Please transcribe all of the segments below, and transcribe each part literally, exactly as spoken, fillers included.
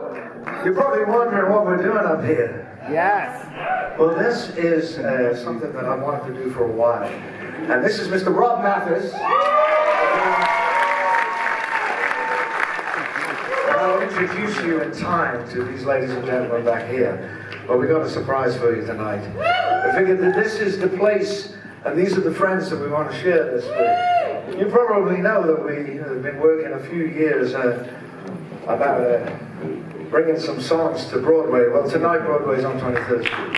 You're probably wondering what we're doing up here. Yes. Well, this is uh, something that I wanted to do for a while. And this is Mister Rob Mathis. I'll introduce you in time to these ladies and gentlemen back here. But we got a surprise for you tonight. I figured that this is the place, and these are the friends that we want to share this with. You probably know that we have been working a few years uh, about uh, bringing some songs to Broadway. Well, tonight Broadway's on twenty-third Street.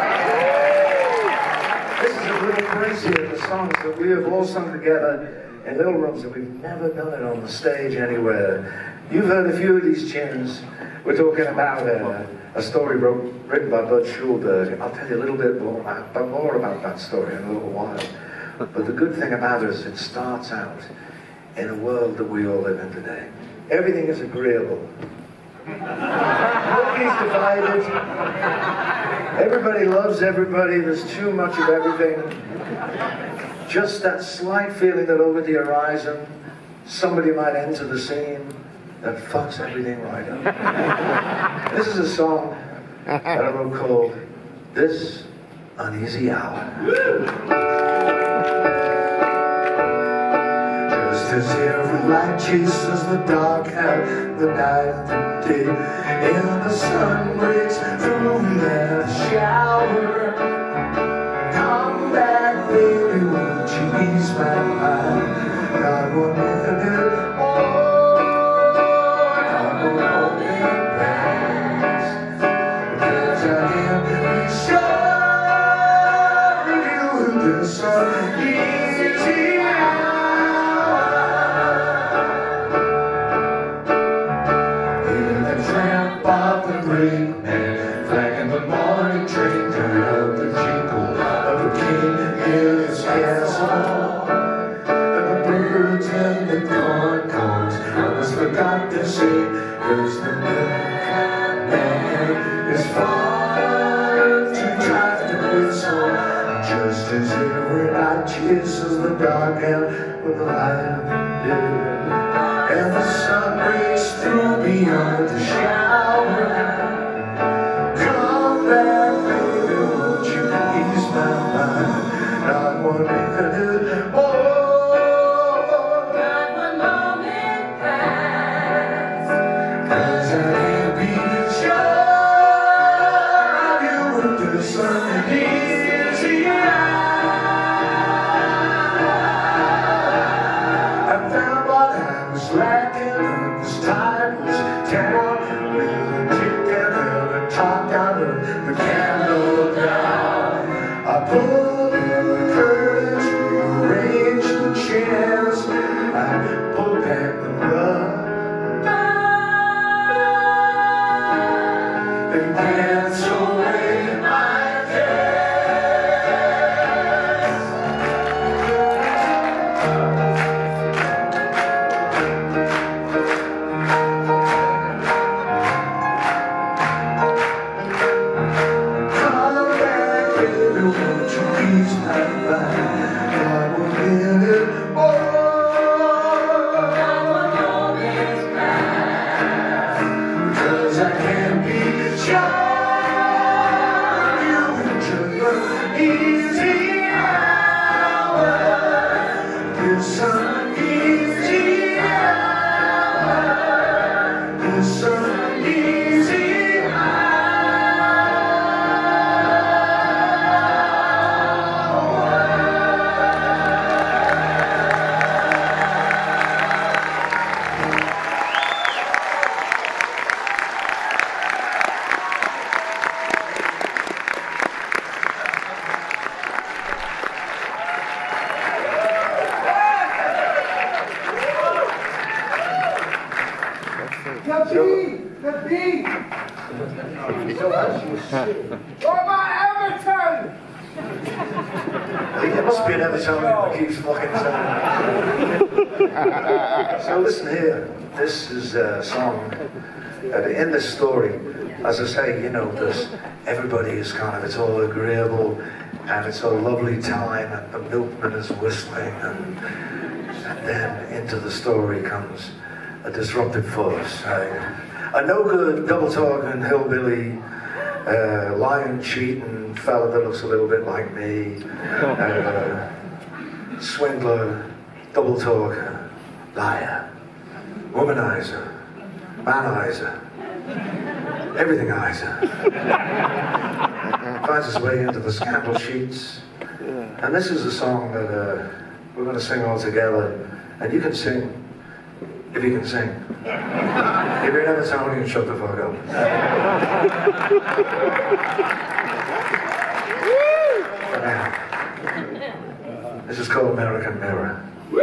This is a little crazy of the songs that we have all sung together in little rooms, and we've never done it on the stage anywhere. You've heard a few of these tunes. We're talking about uh, a story wrote, written by Bud Schulberg. I'll tell you a little bit more about, more about that story in a little while. But the good thing about it is it starts out in a world that we all live in today. Everything is agreeable. Nobody's divided. Everybody loves everybody. There's too much of everything. Just that slight feeling that over the horizon, somebody might enter the scene that fucks everything right up. This is a song that I wrote called This Uneasy Hour. Just as every light chases the dark and the night and the day, and the sun breaks through the shower. Come back, baby, won't you ease my mind? Not one minute more. Kisses the dark and with the light of the day, and the sun breaks through beyond the shower. Come back, baby, won't you ease my mind? Not one minute more. Not one moment past. 'Cause I can't be sure of you with this uneasy hour. So listen here, this is a song that in this story, as I say, you know, this, everybody is kind of, it's all agreeable and it's a lovely time and the milkman is whistling and, and then into the story comes a disruptive force. I, A no-good, double-talking, hillbilly, uh, lying, cheating fella that looks a little bit like me, uh, swindler, double-talker, liar, womanizer, manizer, everythingizer. Finds his way into the scandal sheets. And this is a song that uh, we're going to sing all together. And you can sing, if you can sing. If you're never telling, you can shut the fuck up. Now, this is called American Mirror.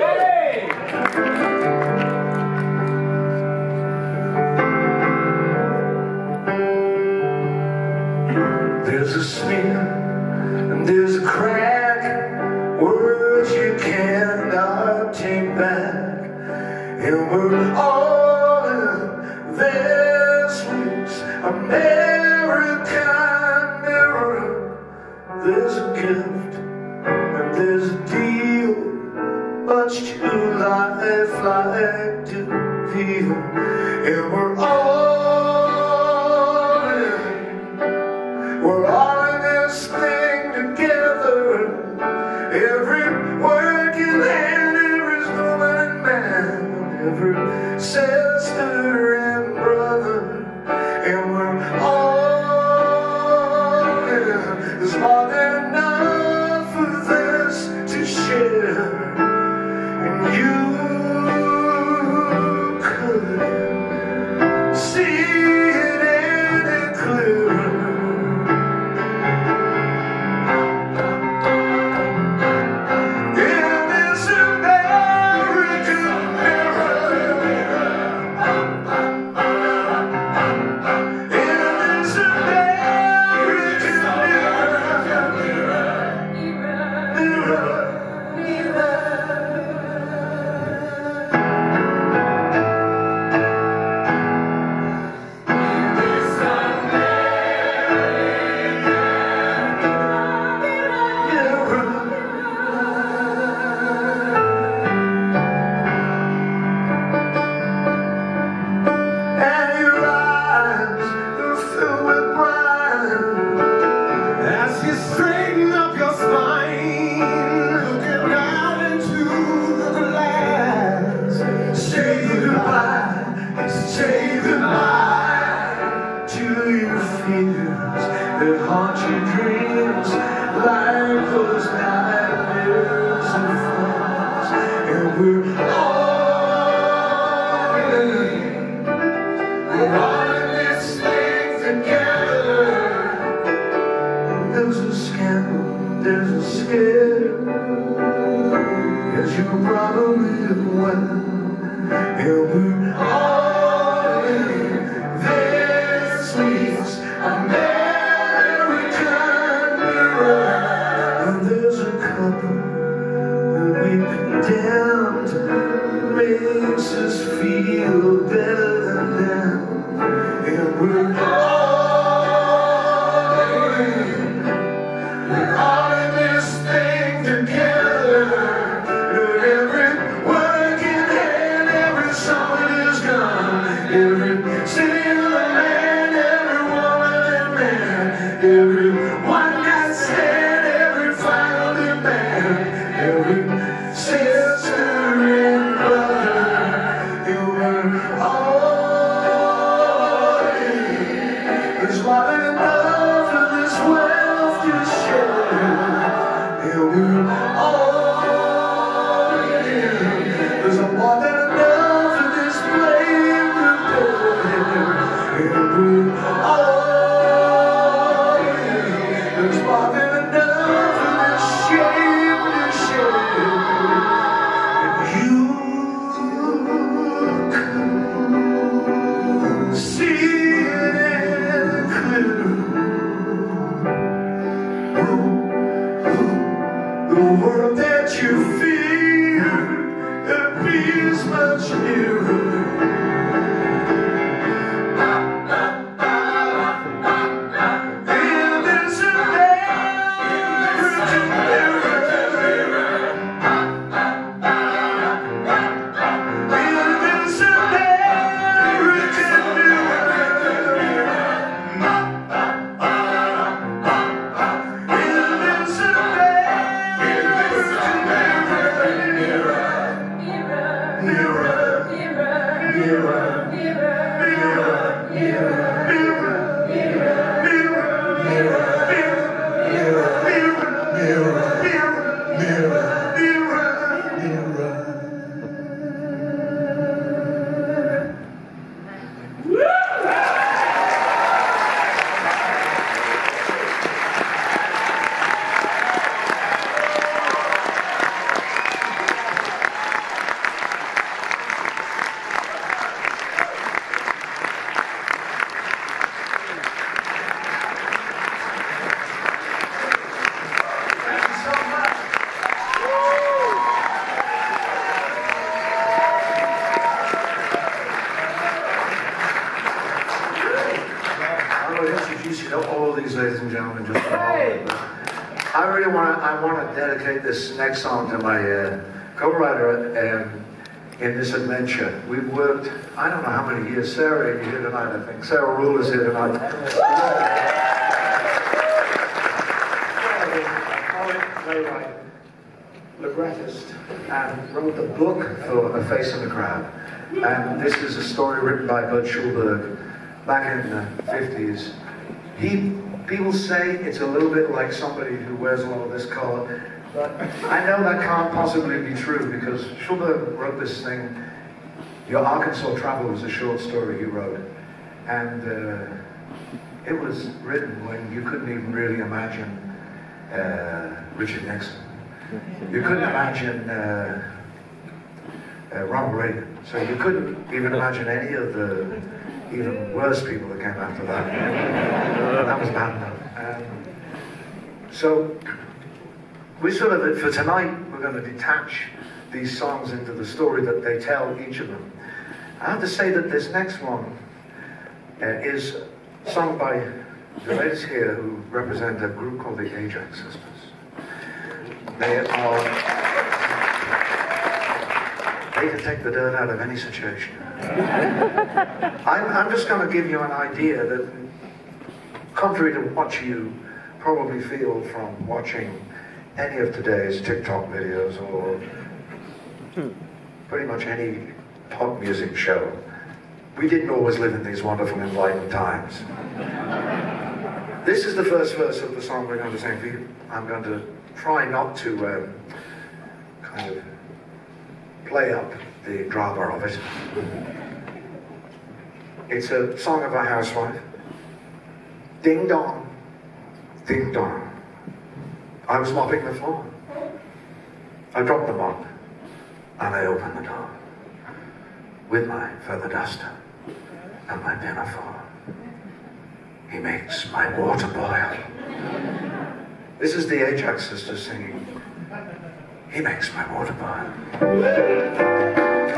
There's a smear and there's a crack, words you cannot take back, and we're all in this week's American Mirror. There's a gift and there's a deal, much too lifelike to feel, and we're all in, we're all in this thing together. Every working hand, every woman and man, every sister and brother, and we're all in. There's more than enough of this to share, and you could see it any clearer. introduce you to all these ladies and gentlemen just for a moment. I really want to, I want to dedicate this next song to my uh, co-writer um, in this adventure. We've worked, I don't know how many years. Sarah, you're here tonight, I think. Sarah Rule is here tonight. Poet, playwright, librettist, and wrote the book for A Face in the Crowd. And this is a story written by Bud Schulberg back in the fifties. He, people say it's a little bit like somebody who wears all of this color. But I know that can't possibly be true because Schulberg wrote this thing. Your Arkansas Travel was a short story he wrote. And uh, it was written when you couldn't even really imagine uh, Richard Nixon. You couldn't imagine uh, uh, Ronald Reagan. So you couldn't even imagine any of the even worse people that came after that. That was bad enough. Um, so we sort of, for tonight, we're going to detach these songs into the story that they tell, each of them. I have to say that this next one uh, is sung by the ladies here who represent a group called the Ajax Sisters. They are, they can take the dirt out of any situation. I'm, I'm just going to give you an idea that, contrary to what you probably feel from watching any of today's TikTok videos or pretty much any pop music show, we didn't always live in these wonderful enlightened times. This is the first verse of the song we're going to sing for you. I'm going to try not to um, kind of play up the drama of it. It's a song of a housewife. Ding dong, ding dong. I was mopping the floor. I dropped the mop and I opened the door with my feather duster and my pinafore. He makes my water boil. This is the Ajax Sisters singing. He makes my water boil.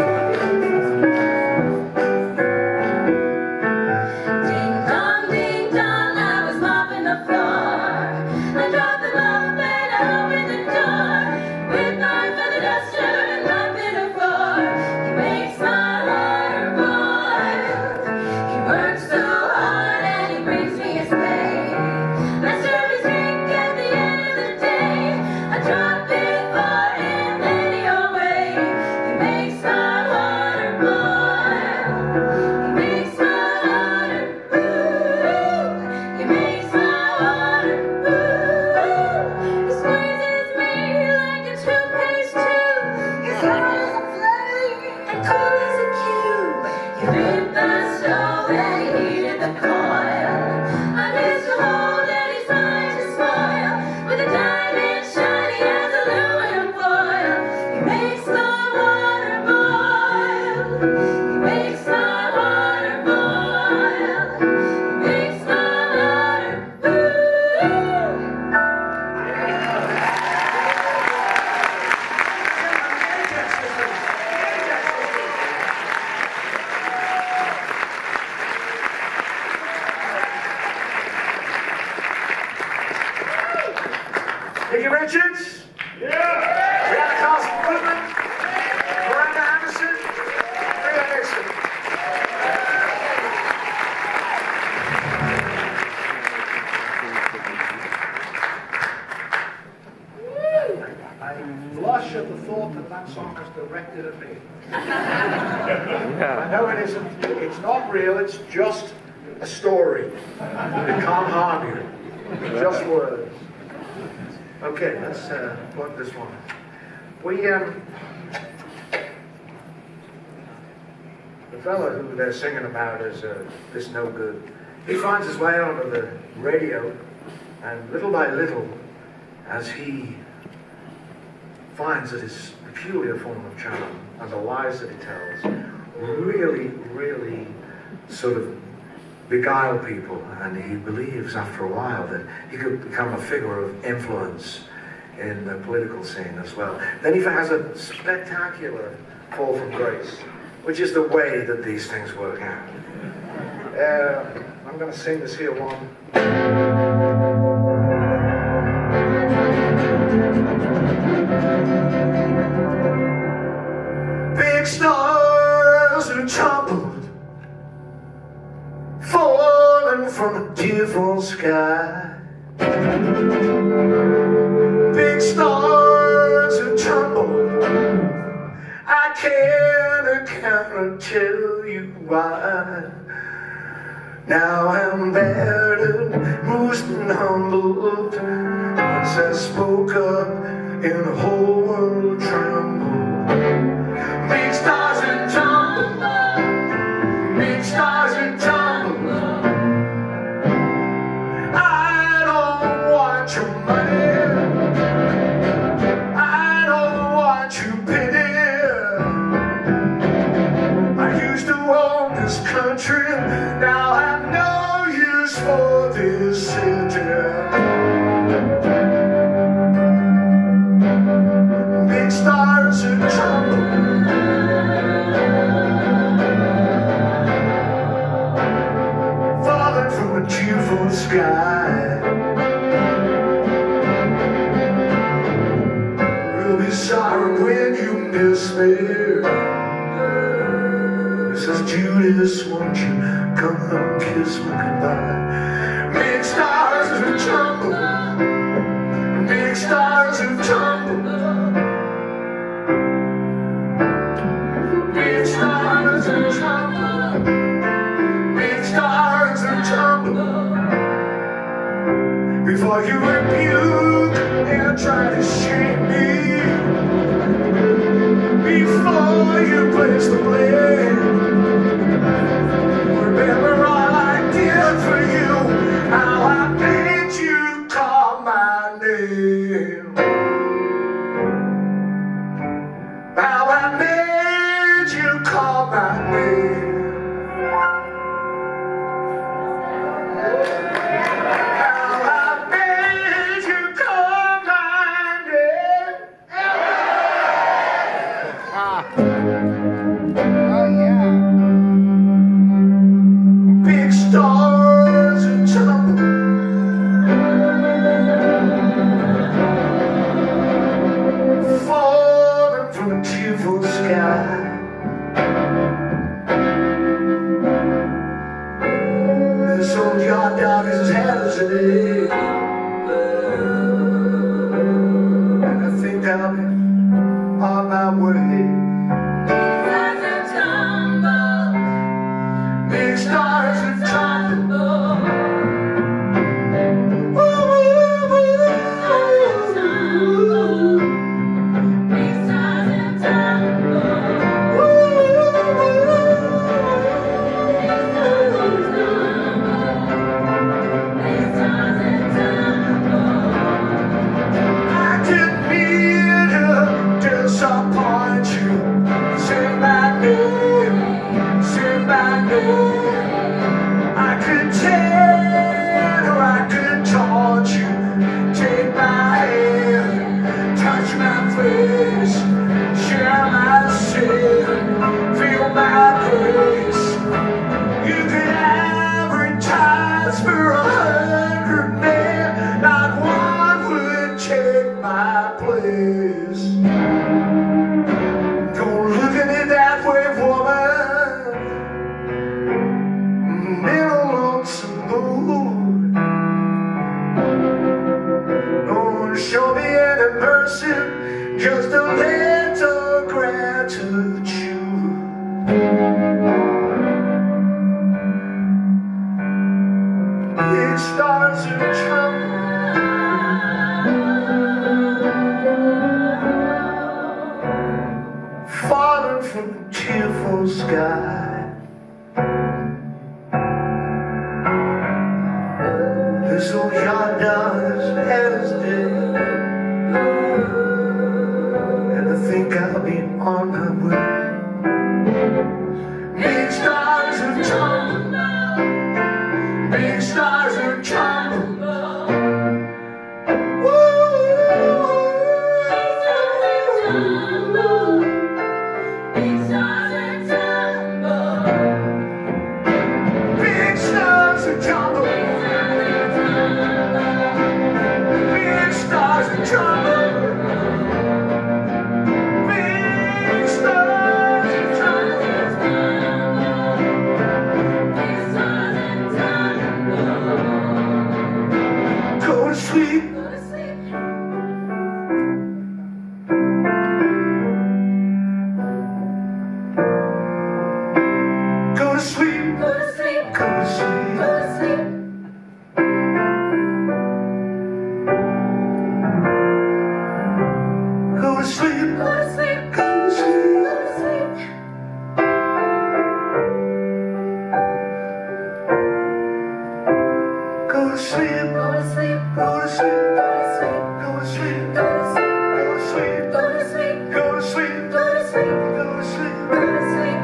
I know it isn't, it's not real, it's just a story. It can't harm you. Just words. Okay, let's uh, plug this one. We, um, the fellow who they're singing about is uh, this no good. He finds his way onto the radio, and little by little, as he finds that his peculiar form of charm and the lies that he tells really, really sort of beguile people, and he believes after a while that he could become a figure of influence in the political scene as well. Then he has a spectacular fall from grace, which is the way that these things work out. Uh, I'm going to sing this here one. Big stars are tumbled, falling from a tearful sky. Big stars are tumbled, I can't account or tell you why. Now I'm battered, bruised and humbled. Once I spoke up and the whole world trembled. Big stars are tumbled, big stars are tumbled. I don't want your money, I don't want your pity. I used to own this country, now I'm no use for this city. Big stars are tumbled, falling from a tearful sky. We'll be sorry when you miss me. Says Judas, won't you come and kiss me goodbye? Big stars are tumbled, big stars are tumbled, big stars are tumbled, big stars are tumbled. Before you rebuke and try to shake me, before you place the blame, remember all I did for you, how I made you call my name, how I made you call my name, how I made you call my name. Oh yeah. Big stars are tumbled, falling from a tearful sky. This old yard dog is as hard as it is, and I think I'll be on my way. Big stars are tumbled, ooh, ooh, ooh, ooh. Big stars are tumbled, ooh, big stars are tumbled. I didn't mean to disappoint you. Say my name, say my name. I could tell or I could taunt you. Take my hand, touch my face, share my sin, feel my grace. You could advertise for a hundred men, not one would take my place. Don't look at me that way, woman. In a lonesome mood, don't show me any mercy, just a little gratitude. Big stars are tumbled, falling from a tearful sky. This old yard dog's head is dead, and I think I'll be on my way. Big stars are tumbled, big stars are tumbled. Big to sleep, go to sleep, go to sleep, go to sleep, go to sleep, go to sleep, go to sleep, go to sleep, go to sleep, go to sleep, go to sleep,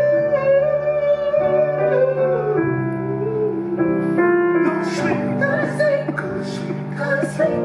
go to sleep, go to sleep, go to sleep, go to sleep.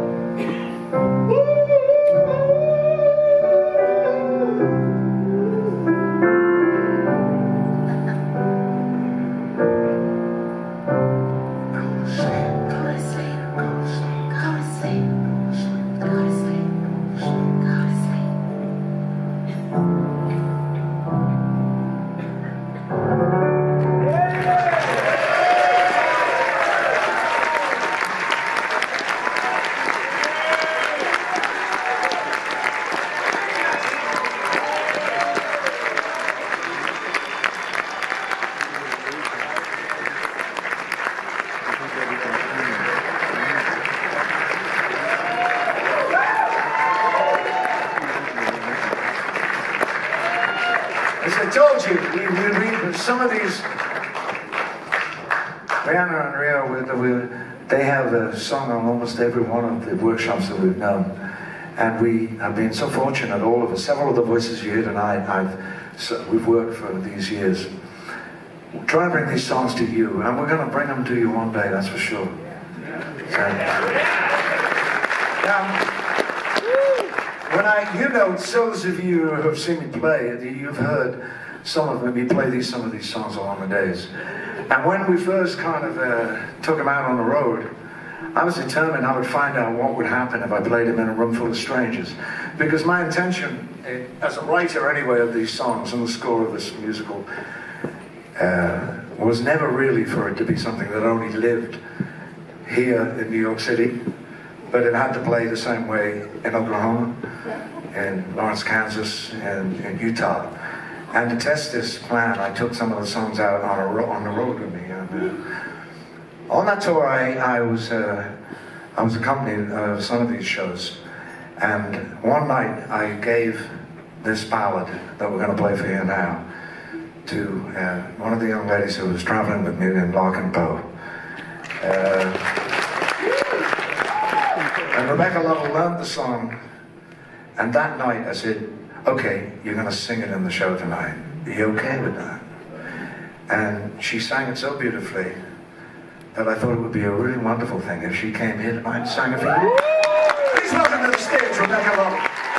As I told you, we, we read some of these. Rihanna and Rio, we, we, they have a song on almost every one of the workshops that we've done. And we have been so fortunate, all of us, several of the voices you hear tonight, I've, so, we've worked for these years. We'll try and bring these songs to you, and we're going to bring them to you one day, that's for sure. So, now, when I, you know, those of you who have seen me play, you've heard some of me play these, some of these songs along the days. And when we first kind of uh, took them out on the road, I was determined I would find out what would happen if I played them in a room full of strangers. Because my intention, as a writer anyway of these songs and the score of this musical, uh, was never really for it to be something that only lived here in New York City, but it had to play the same way in Oklahoma, in Lawrence, Kansas, and in Utah. And to test this plan, I took some of the songs out on, a ro on the road with me. And, uh, on that tour, I, I was uh, I was accompanied of uh, some of these shows. And one night, I gave this ballad that we're going to play for you now to uh, one of the young ladies who was traveling with me named Larkin Poe. Uh, And Rebecca Lovell learned the song, and that night I said, okay, you're going to sing it in the show tonight. Are you okay with that? And she sang it so beautifully that I thought it would be a really wonderful thing if she came here tonight and sang it for you. Please welcome to the stage, Rebecca Lovell.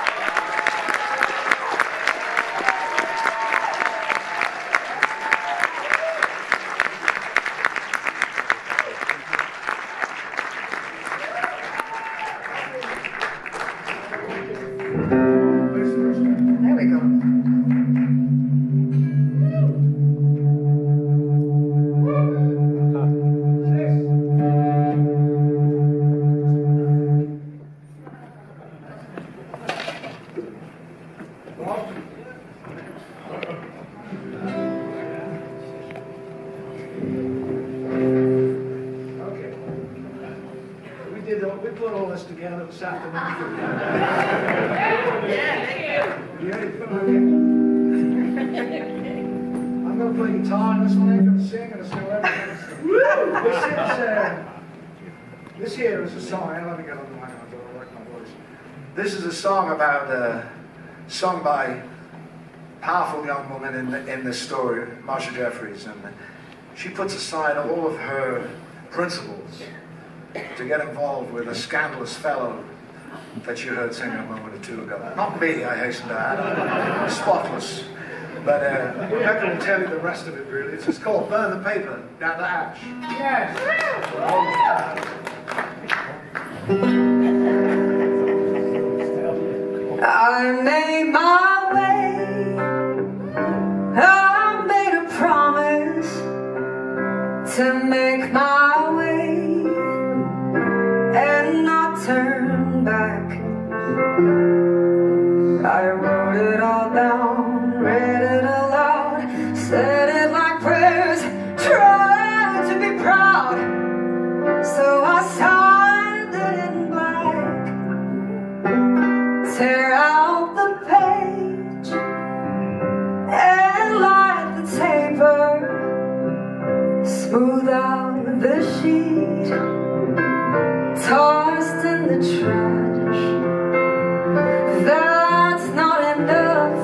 We put all this together this afternoon. Yeah, thank you. I'm going to play guitar in this one, I'm going to sing, and it's going to this, is, uh, this here is a song, let me get on the mic, I'll work my voice. This is a song about, uh, sung by a powerful young woman in, the, in this story, Marsha Jeffries, and she puts aside all of her principles to get involved with a scandalous fellow that you heard sing a moment or two ago. Not me, I hasten to add. Spotless. But uh, Rebecca will tell you the rest of it, really. It's just called Burn the Paper, Down the Ash. Yes! I made my way. I made a promise to make my way and not turn back. I wrote it all down, read it aloud, said it like prayers, tried to be proud. So I signed it in black, tear out the page and light the taper, smooth out the sheet. tossed in the trash. That's not enough,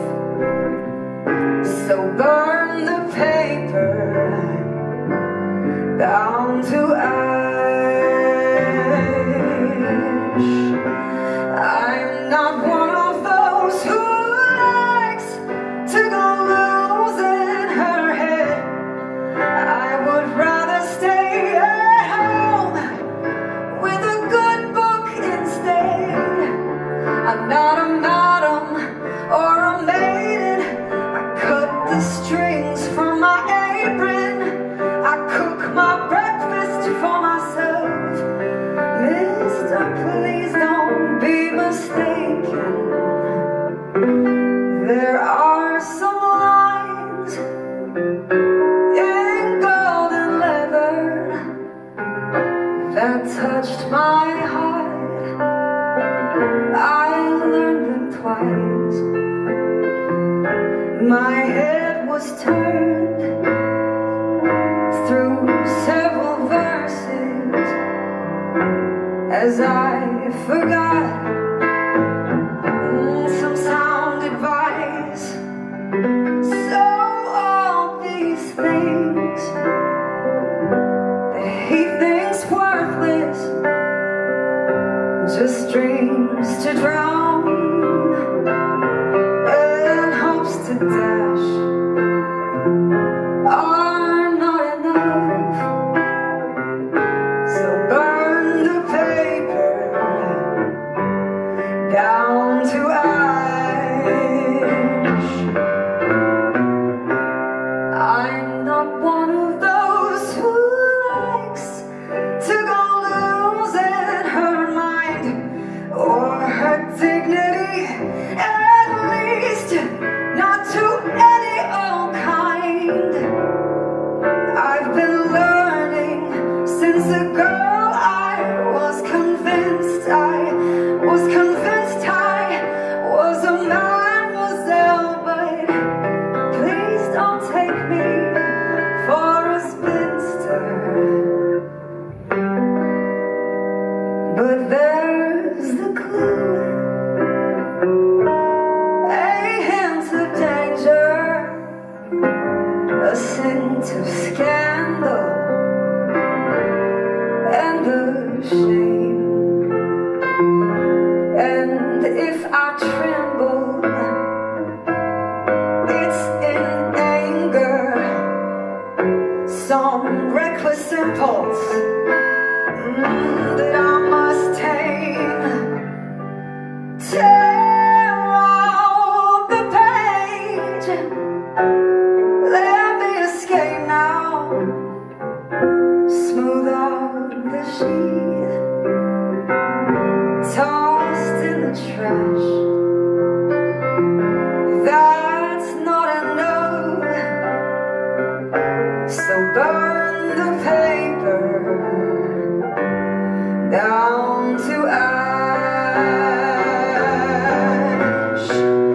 so burn the paper down to ash. I'm not one of those who likes to go losing her head. I would rather stay at home with a good book instead. I'm not a madam or a maiden. I cut the strings from my apron. I cook my breakfast for myself. Mister, please don't be mistaken. There are some lines in golden leather that touched my heart. I learned them twice. My head was turned through several verses as I forgot mm, some sound advice. So all these things that he thinks worthless, just dreams to drown and hopes to dash, are not enough. So burn the paper down to ash. I'm not one of those who likes to go losing her mind or her dignity, at least not to any old kind. I've been learning since a girl I was convinced I was convinced I was a mademoiselle, but please don't take me for a spinster. But there's the clue, a hint of danger, a scent of scandal, and the shame. And if I tremble, it's in anger, some reckless impulse mm, that I must tame. Tear out the page, let me escape now. Smooth out the sheet, tossed in the trash. That's not enough, so burn the paper down to ash.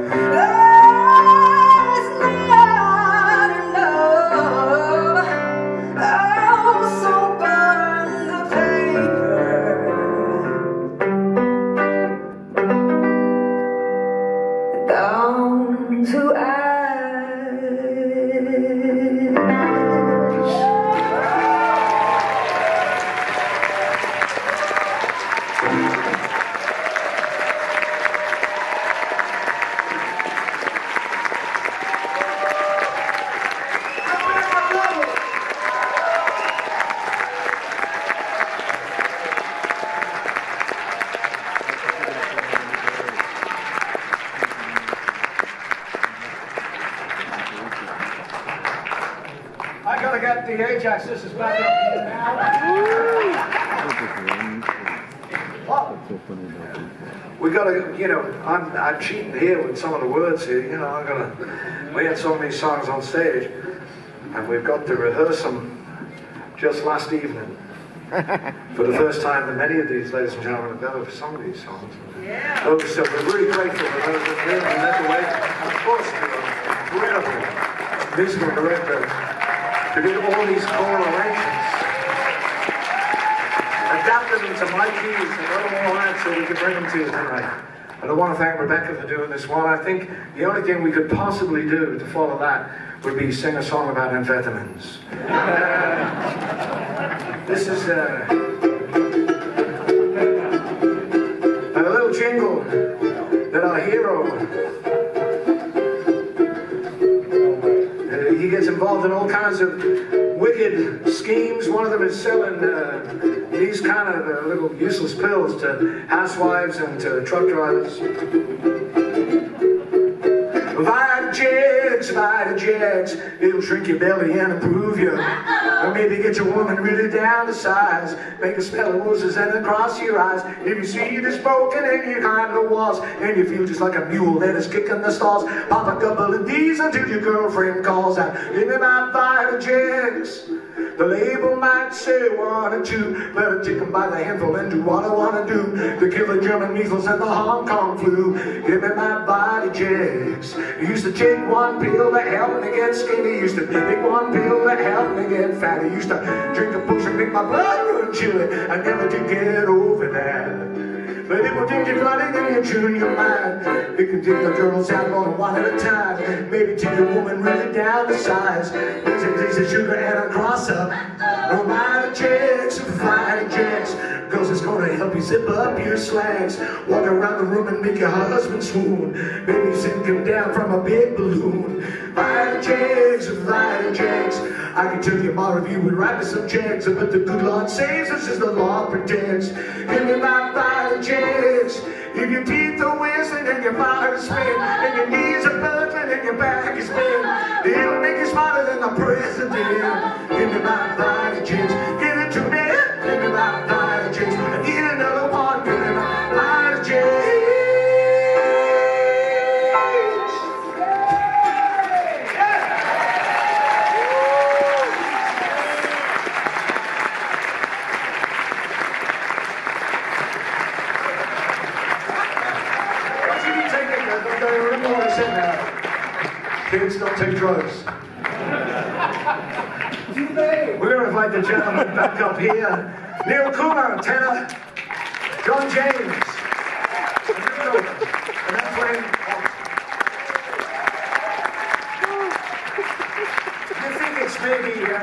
That's not enough, oh, so burn the paper down to ash. I gotta get the Ajax. This is back up here now. What? We gotta, you know, I'm, I'm cheating here with some of the words here. You know, I gotta. We had so many songs on stage, and we've got to rehearse them just last evening. For the first time that many of these, ladies and gentlemen, have ever sung these songs. Yeah. So, so we're really grateful for those that really led the way. And of course, the incredible musical director who did all these choral arrangements. And adapted them to my keys and wrote them all out so we could bring them to you tonight. And I want to thank Rebecca for doing this one. I think the only thing we could possibly do to follow that would be sing a song about amphetamines. Uh, this is uh, a little jingle that our hero, uh, he gets involved in all kinds of wicked schemes. One of them is selling uh, these kind of uh, little useless pills to housewives and to truck drivers. Vitajex, Vitajex, it'll shrink your belly and improve you. Or maybe get your woman really down to size. Make her smell of roses and then cross your eyes. If you see the smoking and you climb the walls and you feel just like a mule that is kicking the stalls, pop a couple of these until your girlfriend calls out, give me my Vitajex. The label might say one or two, but I take them by the handful and do what I want to do to kill the German measles and the Hong Kong flu. Give me my Vitajex. You used to take one pill to help me get skinny. Used to take one pill to help me get fat. I used to drink a potion, make my blood run chilly. I never did get over that. But it will take you flooding in your junior mind. It can take the girls out on one at a time. Maybe take a woman really down to size. Mix a piece of sugar and a cross up. No Vitajex, Vitajex. Cause it's gonna help you zip up your slacks. Walk around the room and make your husband swoon. Maybe sink him down from a big balloon. Vitajex, Vitajex. I can tell you more if you would write me some checks. But the good Lord saves us as the Lord protects. Give me my Vitajex. If your teeth are whistling and your fire is spin, and your knees are buckling and your back is bent, it'll make you smarter than the president. Give me my Vitajex. Give it to me. Give me my Vitajex. I need another one. Give me my Vitajex. Kids, don't take drugs. We're going to invite the gentleman back up here. Neil Kumar, tenor. John James. And that's when... Do you think it's maybe... Uh,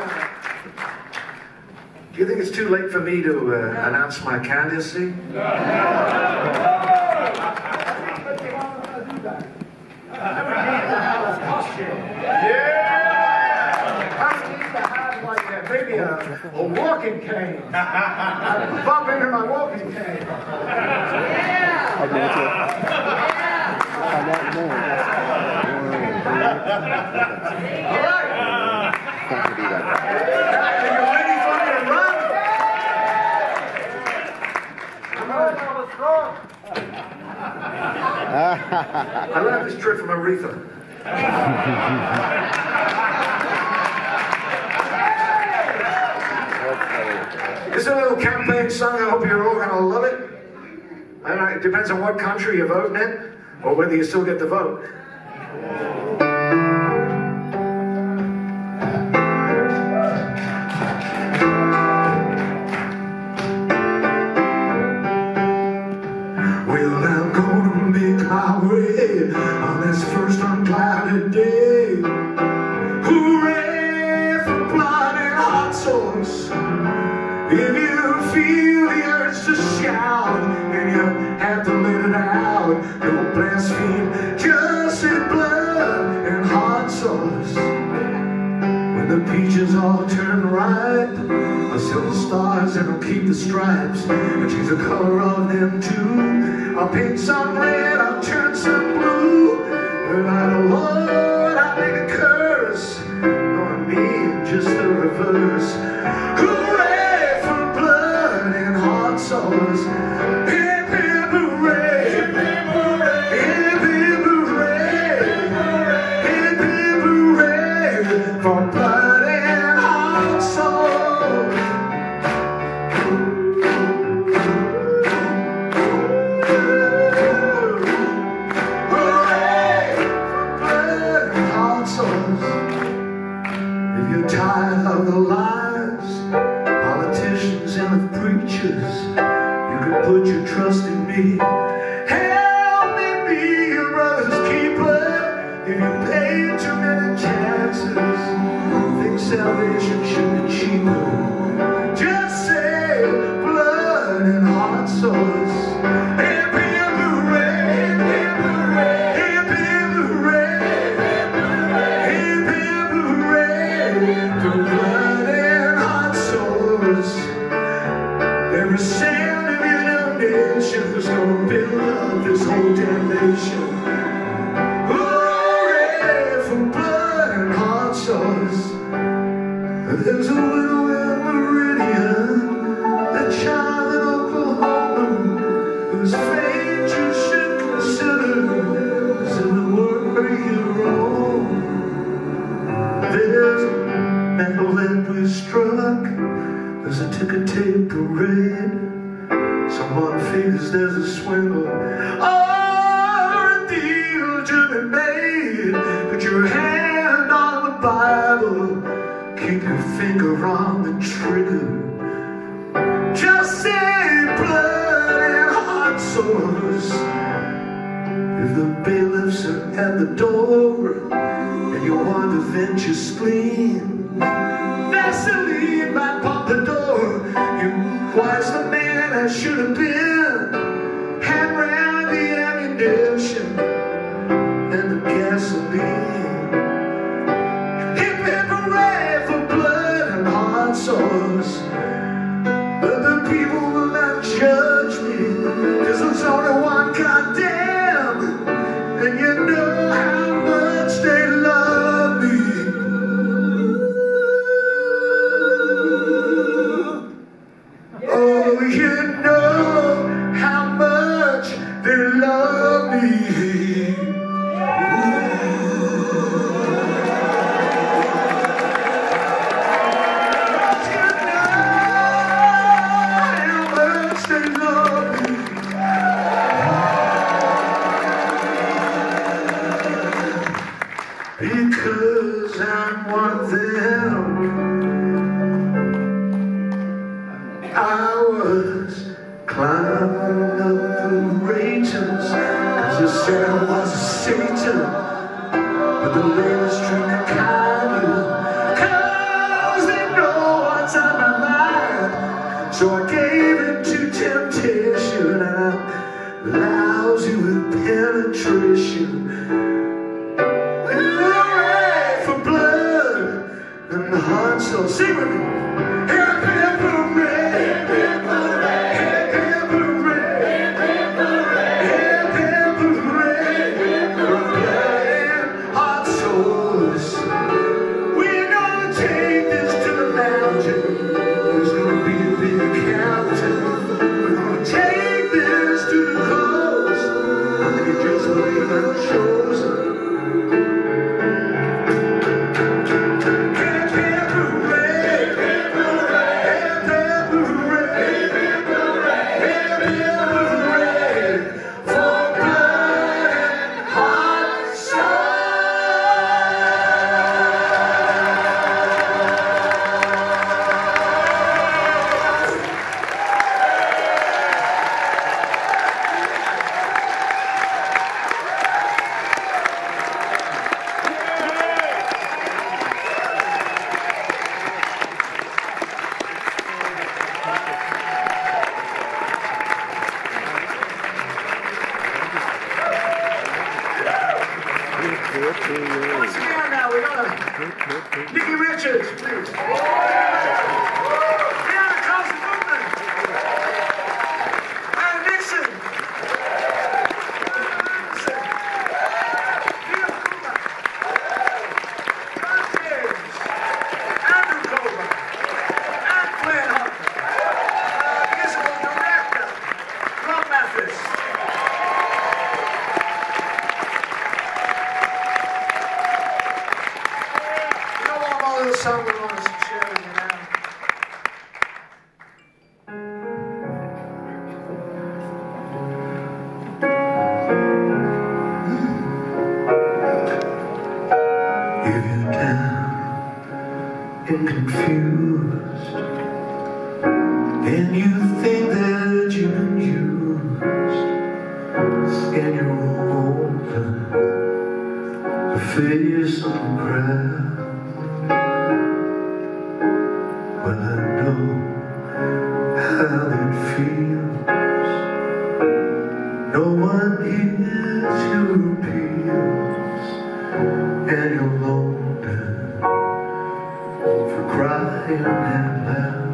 do you think it's too late for me to uh, announce my candidacy? Maybe a, a walking cane. Bump into my walking cane. Yeah! All right. Are you ready for me to run? I learned this trick from Aretha. It's a little campaign song. I hope you're all going to love it. And it depends on what country you're voting in, or whether you still get the vote. Well, I'm gonna make my way on this first unclouded day. Hooray for blood and hot sauce. If you feel the urge to shout and you have to let it out, don't blaspheme, just say blood and hot sauce. When the peaches all turn ripe, I'll sell the stars and I'll keep the stripes and change the color of them too. I'll paint some red, I'll turn some blue, but I don't Lord, I'll make a curse. On me, just the reverse. Hooray! Sauce. Hip hip hooray, hip hip hooray, hip hip hooray, hip hip hooray for blood and hot sauce. Hooray for blood and hot sauce. If you're tired of the lies pastors and the preachers, you can put your trust in me. Help me be your brother's keeper. If you pay too many taxes, think salvation should be cheaper. Just say blood and heart sores. Hip hip hooray, hip hooray, hip hip hooray, hip hip hooray, for blood and heart sores. Every cent of your donation is gonna build up this whole damn nation. Hooray for blood and heart sores. There's a widow in Meridian, a child in Oklahoma, whose fate you should consider as if it were your own. There's a medal that we struck, there's a ticker tape parade. Someone figures there's a swindle or a deal to be made. Put your hand on the Bible, keep your finger on the trigger. Just say blood and heart sores. If the bailiffs are at the door and you want to vent your spleen, Vaseline might pop the door. You twice the man I should have been. Hand round the ammunition and the gasoline. Sores. But the people will not judge me, cause there's only one goddamn, and you know how much they love me. Oh, you know how much they love me. Because I'm one of them. I was climbing up the ratings, cause you said I was a Satan, but the ladies treat me kindly, cause they know what's on my mind. So I gave in to temptation, and I'm lousy with penetration. So sing with me. Hip hip hooray, hip hip hooray, hip hip hooray, hip hip hooray, hip hip hooray, for blood and heart sores. We're gonna take this to the mountain. There's gonna be a big counting. We're gonna take this to the coast. You just believe I'm chosen. Once again now, we're gonna Nicky Richards, please. Piano Carlson Goodman. And Nixon. Nixon. Neil Cooper. John James. Andrew Cooper. And Glenn Hunter. Musical director, Rob Mathis. Song we want to share with you now. and you think that you've been used, and you're open to face some crowd. Well, I know how it feels. No one hears your appeals, and you're lonely for crying out loud.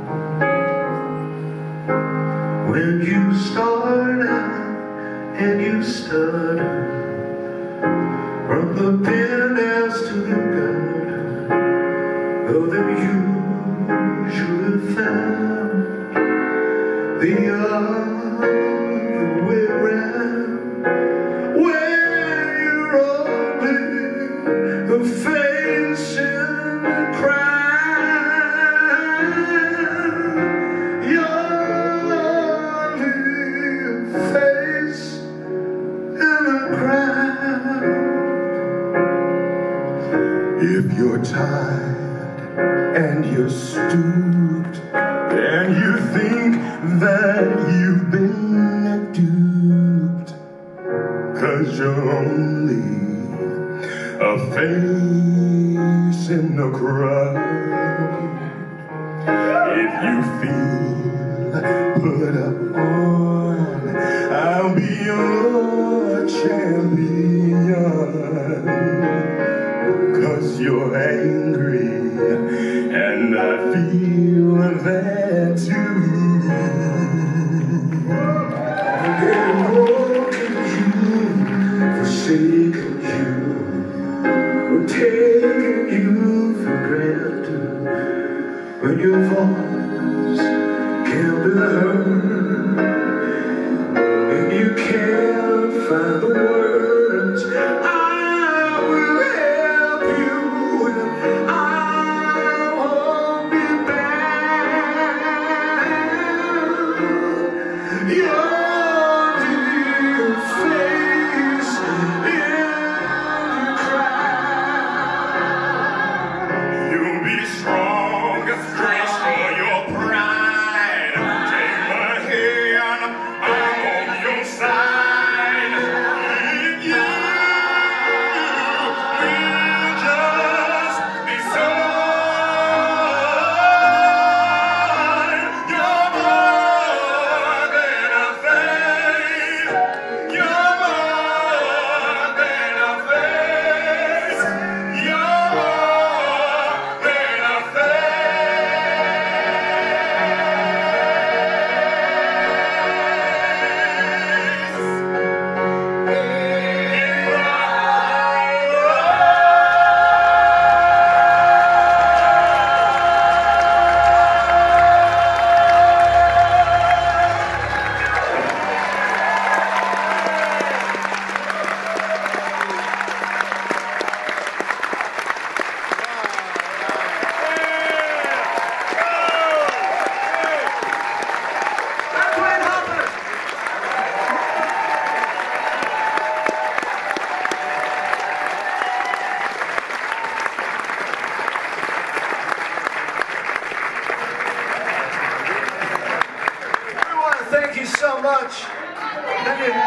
When you start out and you stutter, from the penthouse to the gutter, though they're usually found the other way around. When you're only the face in the crowd, you're only a face in the crowd. If you're tired and you're stooped, and you think that you've been duped, 'cause you're only a face in the crowd. If you feel put up on, I'll be your champion, 'cause you're angry and I feel that too. They're broken you, forsaken you, taking you for granted. When your voice can't be heard and you can't find the words, I will help you and I won't be bound. You're the face in the crowd. You'll be strong, dress for your pride. Take my hand, I'm on your side. If you will just decide, you're more than a face. You're more than a face. You're more than a Thank you so much. Thank you.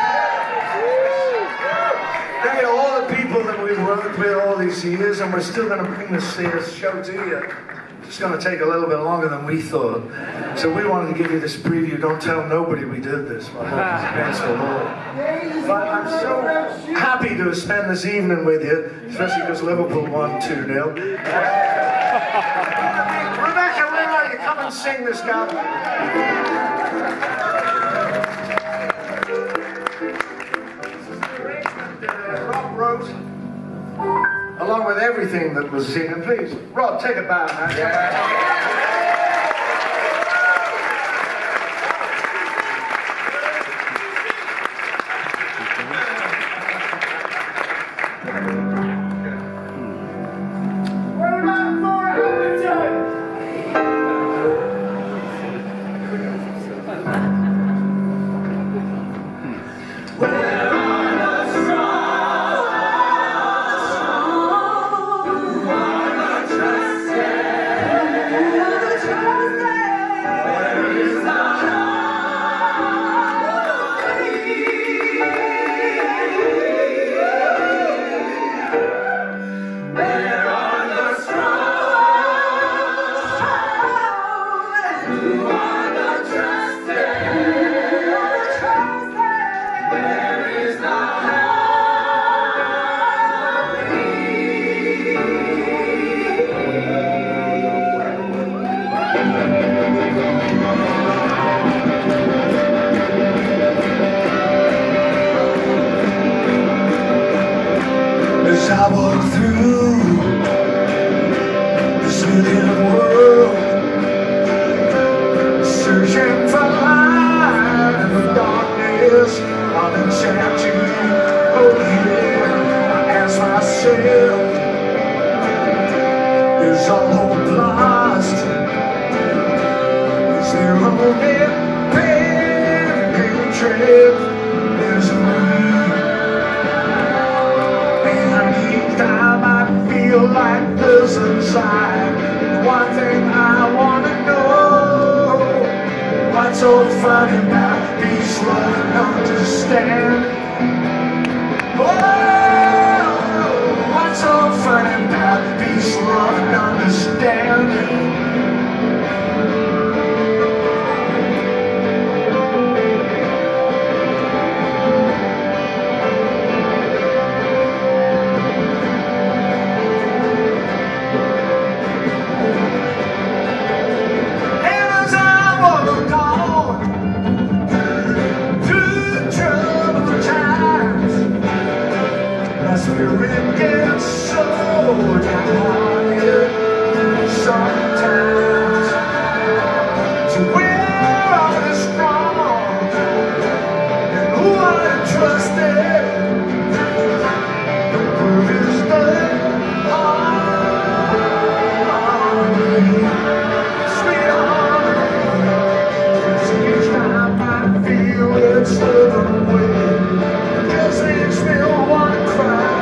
Thank you to all the people that we've worked with all these years, and we're still going to bring this show to you. It's going to take a little bit longer than we thought. So we wanted to give you this preview. Don't tell nobody we did this. But I'm so happy to spend this evening with you, especially because Liverpool won two nil. Rebecca, where are you? Come and sing this guy. Rob wrote, along with everything that was seen. Please, Rob, take a bow, man. Yeah. Yeah. So funny about peace, love, and understand. Oh, what's so funny about peace, love, and understanding? Spirit gets so tired sometimes. So where are the strong and who are the trusted? The proof is the harmony, sweet harmony. See, each time I feel it slipping away, it just makes me want to cry.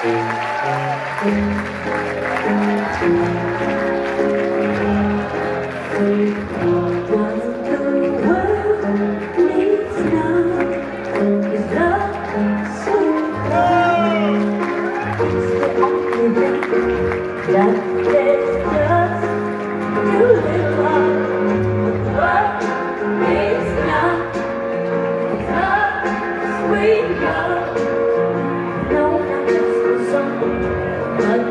But